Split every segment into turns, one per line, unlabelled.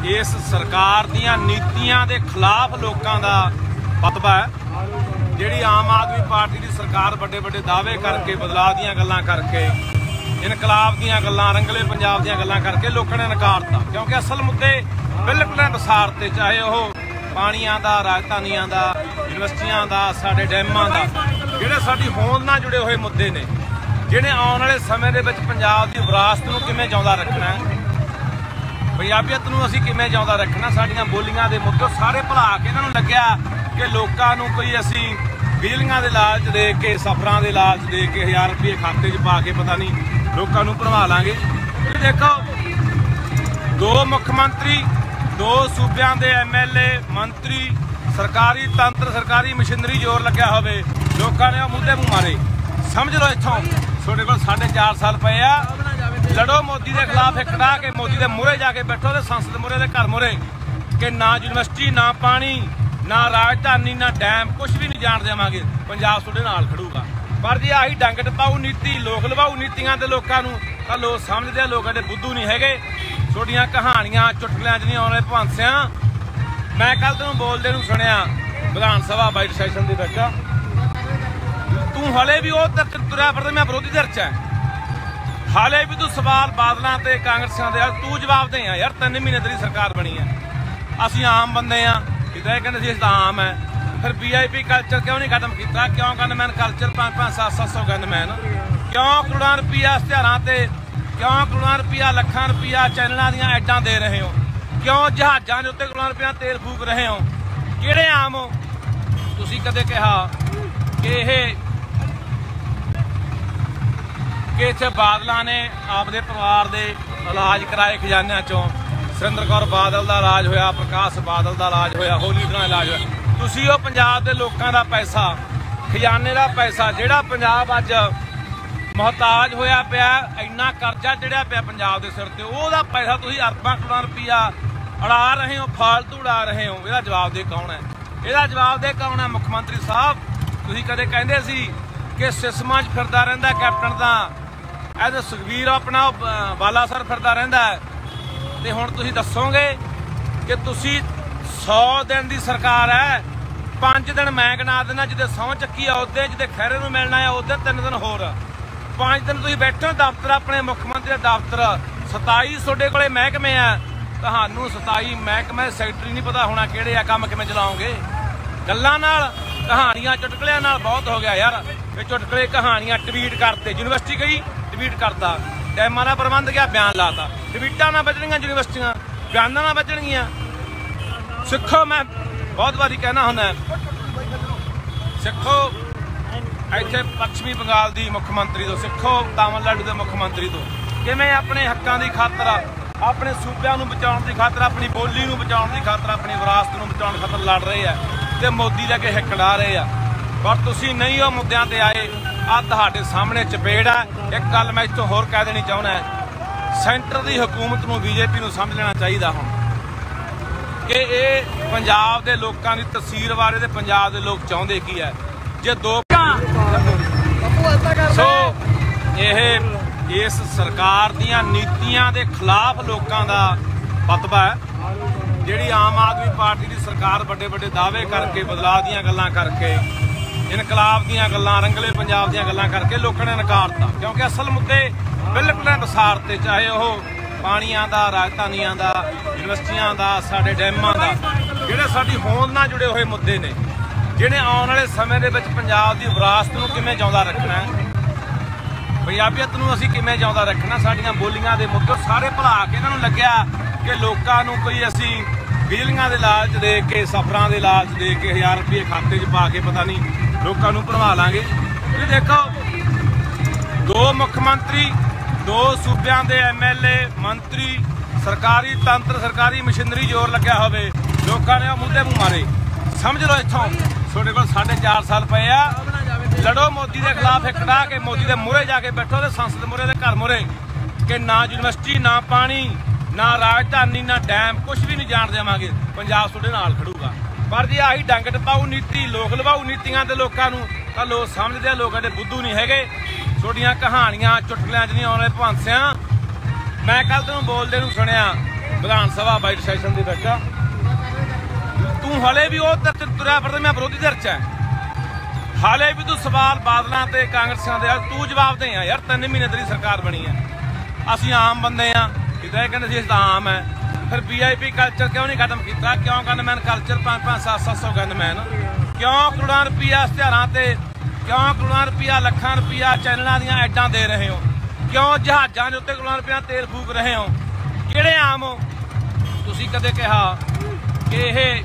इस सरकार दीयां नीतियां दे खिलाफ लोकां दा फतवा है। जिहड़ी आम आदमी पार्टी की सरकार बड़े बड़े दावे करके बदलाव दीयां गल्लां करके इनकलाब दीयां गल्लां रंगले पंजाब दीयां गल्लां करके लोकां ने नकारता, क्योंकि असल मुद्दे बिल्कुल विसारते, चाहे वह पानियां दा, राजधानियां दा, यूनिवर्सिटियां दा, साडे डैमां दा, जिहड़े साडी होंद नाल जुड़े हुए मुद्दे ने, जिहने आउण वाले समय दे विच पंजाब दी विरासत नूं किवें जिउंदा रखना है, पंजाबीयत नूं असीं किवें जिउंदा रखना, साडीआं बोलियां दे मुद्दे सारे भुला के इन्हां नूं लग्गिआ कि लोकां नूं कोई असीं बिजलियां दे लालच दे के, सफरां दे लालच दे के 1000 रुपये खाते च पा के पता नहीं लोकां नूं भरवा लांगे। देखो, 2 मुख मंत्री, 2 सूबियां दे MLA मंत्री, सरकारी तंत्र, सरकारी मशीनरी जोर लग्या होवे, लोकां ने मुद्दे मूंह मारे। समझ लो इत्थों तुहाडे कोल 4.5 साल पे आ, लड़ो मोदी के खिलाफ, एक कढ़ा के मोदी के मूहरे जाके बैठो तो संसद मूहरे के घर मूहरे कि ना यूनिवर्सिटी, ना पानी, ना राजधानी, ना डैम, कुछ भी नहीं जान देवांगे, पंजाब तुहाडे नाल खड़ूगा। पर जी आही डंग टपाऊ नीति, लोक लवाऊ नीतियां ते लोकां नूं तां लोक समझदे, लोक एडे बुद्धू नहीं हैगे। छोटियां कहानियां चुटकुलियां च नहीं आउण वाले भवंसियां। मैं कल तैनूं बोलदे नूं सुणिया विधान सभा बाइट सैशन दे विच, तूं हले भी वो तुरिया फिरदा मैं विरोधी धिर च ऐ, हाले भी तू सवाल बादलों ते कांग्रेसियां दे तू जवाब दे यार। 3 महीने तेरी सरकार बनी है, असीं आम बंदे आ, किते कहंदे सी आम है, फिर VIP कल्चर क्यों नहीं खत्म किया? क्यों गनमैन कल्चर 500-700 गनमैन, क्यों करोड़ां रुपया इश्तिहारां ते, क्यों करोड़ां रुपया, लखां रुपया चैनलों दीयां एडां दे रहे हो, क्यों जहाज़ां दे उत्ते करोड़ां रुपया तेल फूक रहे हो? किहड़े आम हो तुसीं? कदे कहा कि इत्थे बादलों ने आपदे परिवार दे इलाज कराए खजानियां चों? सुरिंदर कौर बादल दा इलाज होया, प्रकाश बादल दा इलाज होया, होली दा इलाज होया। तुसीं वो पंजाब दे लोकां दा पैसा, खजाने दा पैसा, जिहड़ा पंजाब अज मुहताज होया पिया, इन्ना कर्जा चढ़िया पिया पंजाब दे सिर ते, ओहदा पैसा तुसीं अरबां करोड़ां रुपया उड़ा रहे हो, फालतू उड़ा रहे हो। इहदा जवाब दे कौन है? इहदा जवाब दे कौन है? मुख मंत्री साहब, तुसीं कदे कहंदे सी कि सिस्मां च फिरदा रहिंदा कैप्टन दा, ऐ सुखबीर अपना बालासर फिरदा रहिंदा है, ते हुण तुसीं दस्सोगे कि तुसीं 100 दिन की सरकार है, 5 दिन मैं गिना देना, जिदे सौं चक्की आ उदे, जिदे खैरे नूं मिलना है उदे 3 दिन होर, 5 दिन तुसीं बैठो दफ्तर अपने मुख मंत्री दफ्तर, 27 तुहाडे कोले महकमे आ, तुहानूं 27 महकमे सैकटरी नहीं पता होना किहड़े आ, काम किवें चलाओगे? गल्लां नाल, कहानियां चुटकुलियां नाल बहुत हो गया यार। ये चुटकुले कहानियां ट्वीट करते, यूनिवर्सिटी गई ट्वीट करता, डैमां दा प्रबंध गया बयान लाता, ट्वीटां ना बचणगीਆਂ यूनिवर्सिटियां, बयानां ना बचणगीਆਂ। सिखो, मैं बहुत बारी कहना हुंदा, सिखो इत्थे पश्चिमी बंगाल की मुख मंत्री तो, सिखो तमिलनाडु के मुख मंत्री तो, किवें अपने हक्कां की खातर, अपने सूबिਆਂ ਨੂੰ बचाउण की खातर, अपनी बोली ਨੂੰ बचाउण की खातर, अपनी विरासत ਨੂੰ बचाउण खातर लड़ रहे हैं ते मोदी दे अगे हिक्क ला रहे हैं। पर तुसीं नहीं वो मुद्दों ते आए। आ तुहाडे सामने चपेड़ है। एक गल मैं इत्थों होर कह देनी चाहुंदा, सेंटर की हुकूमत नूं, BJP नूं समझ लेना चाहिए हुण कि ये पंजाब के लोगों की तसीर बारे ते पंजाब के लोग चाहुंदे की है। जे दो सो इस सरकार दीयां नीतियां दे खिलाफ लोकां दा फतवा है। जिहड़ी आम आदमी पार्टी की सरकार बड़े बड़े दावे करके बदलाव दीयां गल्लां करके इनकलाब दीयां गल्लां, रंगले पंजाब दीयां गल्लां करके लोकां ने नकारता, क्योंकि असल मुद्दे बिल्कुल विसारते, चाहे वह पानियां दा, राजधानियां दा, यूनिवर्सिटियां दा, साडे डैमां दा, जिहड़े साडी होंद नाल जुड़े हुए मुद्दे ने, जिहने आउण वाले समय दे विच पंजाब दी विरासत नूं किवें जिउंदा रखना है, पंजाबीयत नूं असीं किवें जिउंदा रखना, साडीआं बोलियां दे मुद्दे सारे भुला के इन्हां नूं लग्गिआ कि लोकां नूं कोई असीं बिजलियां दे लालच दे के, सफरां दे लालच दे के 1000 रुपये खाते च पा के पता नहीं लोकां नूं भरवा लांगे। देखो, 2 मुख मंत्री, 2 सूबियां दे MLA मंत्री, सरकारी तंत्र, सरकारी मशीनरी जोर लग्या होवे, लोकां ने मुद्दे मूंह मारे। समझ लो इत्थों तुहाडे कोल 4.5 साल पे आ, लड़ो मोदी के खिलाफ, एक कढ़ा के मोदी के मूहरे जाके बैठो तो संसद मूहरे के घर मूहरे कि ना यूनिवर्सिटी, ना पानी, ना राजधानी, ना डैम, कुछ भी नहीं जान देवांगे, पंजाब तुहाडे नाल खड़ूगा। पर जी आही डंग टपाऊ नीति, लोक लवाऊ नीतियां ते लोकां नूं तां लोक समझदे, लोक एडे बुद्धू नहीं हैगे। छोटियां कहानियां चुटकुलियां च नहीं आउण वाले भवंसियां। मैं कल तैनूं बोलदे नूं सुणिया विधान सभा बाइट सैशन ਦੇ ਵਿੱਚ तू हले भी वो धर तुरया फिरदा मैं विरोधी धर च हाले भी तू सवाल बादलों ते कांग्रेसियों दे तू जवाब दे यार 3 महीने तेरी सरकार बनी है असीं आम बंदे आ किते कहंदे सी असीं आम है फिर VIP कल्चर क्यों नहीं खत्म किया क्यों गनमैन कल्चर 500-700 गनमैन क्यों करोड़ां रुपया इश्तिहारां ते क्यों करोड़ां रुपया लखां रुपया चैनलों दीयां एडां दे रहे हो क्यों जहाज़ां दे उत्ते करोड़ां रुपया तेल फूक रहे हो किहड़े आम हो तुसीं कदे कहा कि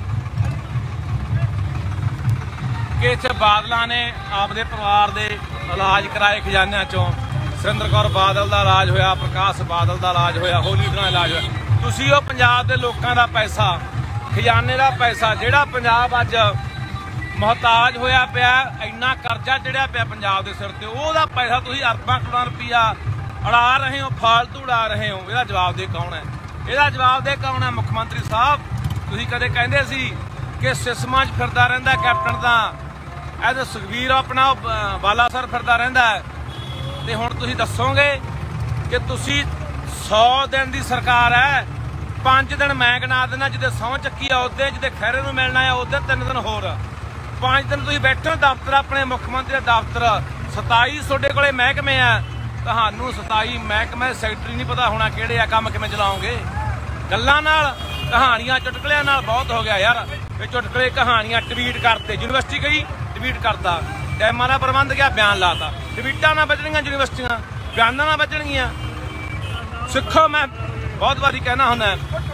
इत्थे बादलों ने आपदे परिवार दे इलाज कराए खजानिया चों सुरिंदर कौर बादल दा इलाज होया प्रकाश बादल दा इलाज होया होली दा इलाज होया तुसीं ओह पंजाब दे लोकां दा पैसा खजाने दा पैसा जिहड़ा पंजाब अज मुहताज होया पिया इन्ना करजा चढ़िया पिया पंजाब दे सिर ते ओहदा पैसा तुसीं अरबां करोड़ां रुपया उड़ा रहे हो फालतू उड़ा रहे हो इहदा जवाब दे कौन है इहदा जवाब दे कौन है मुख मंत्री साहब तुसीं कदे कहंदे सी कि सिस्मां 'च फिरदा रहिंदा कैप्टन दा ऐ सुखबीर अपना बालासर फिरदा रहिंदा ते हुण तुसीं दस्सोगे कि तुसीं 100 दिन दी सरकार है 5 दिन मैं गिना देना जिदे सौं चक्की आ उदे जिदे खैरे नूं मिलना है उदे 3 दिन होर 5 दिन तुसीं बैठे हो दफ्तर अपने मुख मंत्री दा दफ्तर 27 तुहाडे कोले महकमे आ तुहानूं 27 महकमे सैकटरी नहीं पता होना किहड़े आ काम किवें चलाओगे गल्लां नाल कहानियां चुटकलियां नाल बहुत हो गया यार ये चुटकले कहानियां ट्वीट करते यूनिवर्सिटी गई ट्वीट करता डैमां दा प्रबंध गया बयान लाता ट्वीटां ना बचणगीਆਂ यूनिवर्सिटियां बयानां ना बचणगीਆਂ सिखो मैं बहुत बारी कहना हुंदा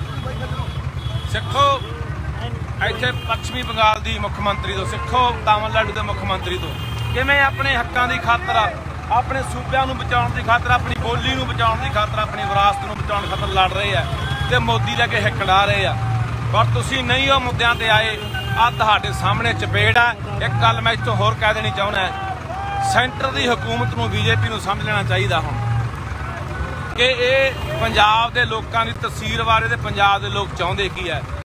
सिखो इत्थे पश्चिमी बंगाल दी मुख मंत्री तो सिखो तमिलनाडु दे मुख मंत्री तो किवें अपने हक्कां दी खातर अपने सूबिਆਂ ਨੂੰ बचाउण दी खातर अपनी बोली ਨੂੰ बचाउण दी खातर अपनी विरासत ਨੂੰ बचाउण खातर लड़ रहे हैं ते मोदी दे अगे हिक्क ला रहे हैं पर तुसीं नहीं ਉਹ ਮੁੱਦਿਆਂ ਤੇ ਆਏ आ तुहाडे सामने चपेड़ है एक गल मैं इत्थों होर कह देनी चाहुंदा सेंटर की हुकूमत नूं BJP नूं समझ लेना चाहिए हुण कि ये पंजाब दे लोकां दी तस्वीर बारे ते पंजाब दे लोग चाहुंदे की है।